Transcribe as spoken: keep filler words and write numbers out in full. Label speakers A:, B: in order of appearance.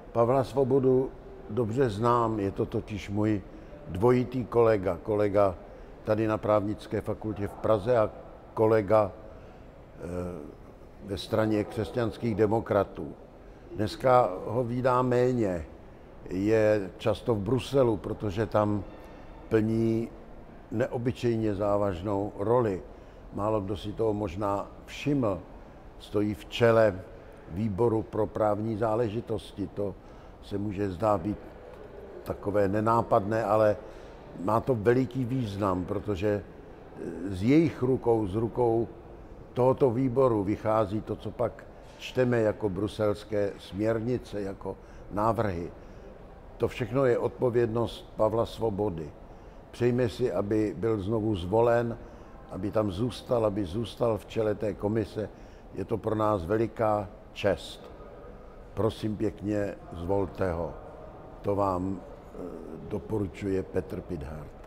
A: Pavla Svobodu dobře znám, je to totiž můj dvojitý kolega. Kolega tady na Právnické fakultě v Praze a kolega ve straně křesťanských demokratů. Dneska ho vídám méně, je často v Bruselu, protože tam plní neobyčejně závažnou roli. Málo kdo si toho možná všiml. Stojí v čele výboru pro právní záležitosti. To se může zdát být takové nenápadné, ale má to veliký význam, protože z jejich rukou, z rukou tohoto výboru vychází to, co pak čteme jako bruselské směrnice, jako návrhy. To všechno je odpovědnost Pavla Svobody. Přejme si, aby byl znovu zvolen, aby tam zůstal, aby zůstal v čele té komise. Je to pro nás veliká čest. Prosím pěkně, zvolte ho. To vám doporučuje Petr Pithart.